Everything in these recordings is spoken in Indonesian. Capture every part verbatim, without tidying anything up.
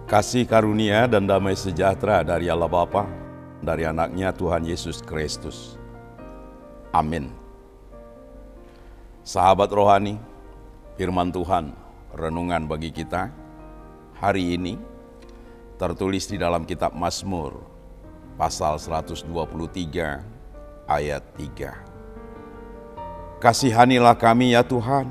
Kasih karunia dan damai sejahtera dari Allah Bapa, dari anaknya Tuhan Yesus Kristus. Amin. Sahabat rohani, firman Tuhan, renungan bagi kita hari ini tertulis di dalam kitab Mazmur pasal seratus dua puluh tiga ayat tiga. Kasihanilah kami ya Tuhan,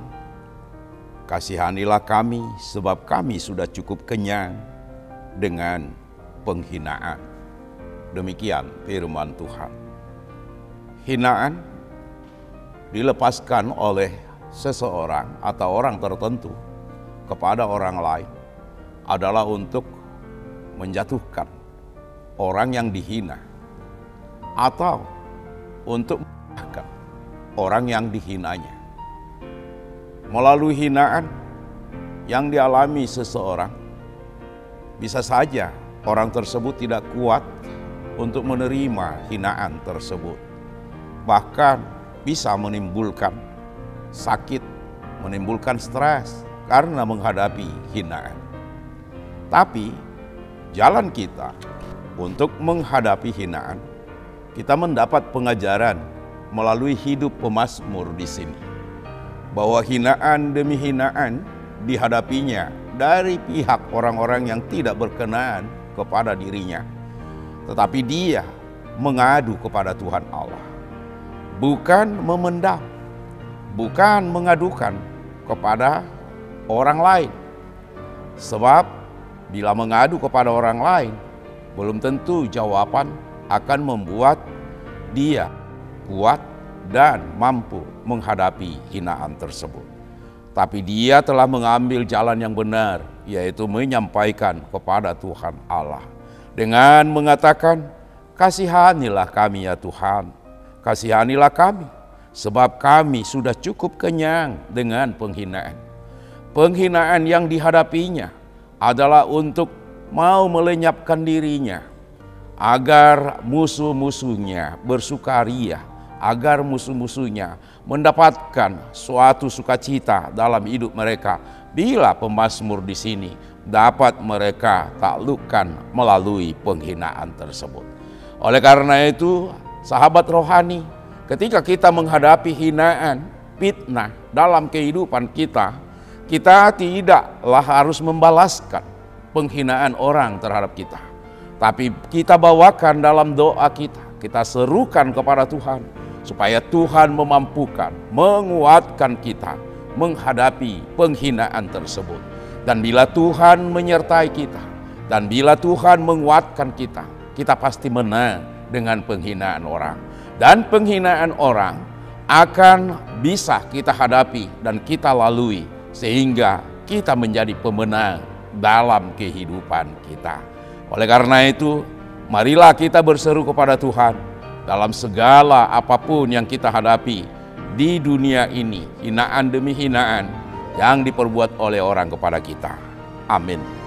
kasihanilah kami sebab kami sudah cukup kenyang dengan penghinaan. Demikian firman Tuhan. Hinaan dilepaskan oleh seseorang atau orang tertentu kepada orang lain adalah untuk menjatuhkan orang yang dihina atau untuk merendahkan orang yang dihinanya. Melalui hinaan yang dialami seseorang, bisa saja orang tersebut tidak kuat untuk menerima hinaan tersebut. Bahkan bisa menimbulkan sakit, menimbulkan stres karena menghadapi hinaan. Tapi jalan kita untuk menghadapi hinaan, kita mendapat pengajaran melalui hidup pemazmur di sini. Bahwa hinaan demi hinaan dihadapinya dari pihak orang-orang yang tidak berkenan kepada dirinya. Tetapi dia mengadu kepada Tuhan Allah. Bukan memendam, bukan mengadukan kepada orang lain. Sebab bila mengadu kepada orang lain, belum tentu jawaban akan membuat dia kuat dan mampu menghadapi hinaan tersebut. Tapi dia telah mengambil jalan yang benar, yaitu menyampaikan kepada Tuhan Allah dengan mengatakan, kasihanilah kami ya Tuhan, kasihanilah kami, sebab kami sudah cukup kenyang dengan penghinaan. Penghinaan yang dihadapinya adalah untuk mau melenyapkan dirinya, agar musuh-musuhnya bersukaria, agar musuh-musuhnya mendapatkan suatu sukacita dalam hidup mereka bila pemazmur di sini dapat mereka taklukkan melalui penghinaan tersebut. Oleh karena itu, sahabat rohani, ketika kita menghadapi hinaan, fitnah dalam kehidupan kita, kita tidaklah harus membalaskan penghinaan orang terhadap kita. Tapi kita bawakan dalam doa kita, kita serukan kepada Tuhan, supaya Tuhan memampukan, menguatkan kita menghadapi penghinaan tersebut. Dan bila Tuhan menyertai kita, dan bila Tuhan menguatkan kita, kita pasti menang dengan penghinaan orang. Dan penghinaan orang akan bisa kita hadapi dan kita lalui, sehingga kita menjadi pemenang dalam kehidupan kita. Oleh karena itu, marilah kita berseru kepada Tuhan dalam segala apapun yang kita hadapi di dunia ini, hinaan demi hinaan yang diperbuat oleh orang kepada kita. Amin.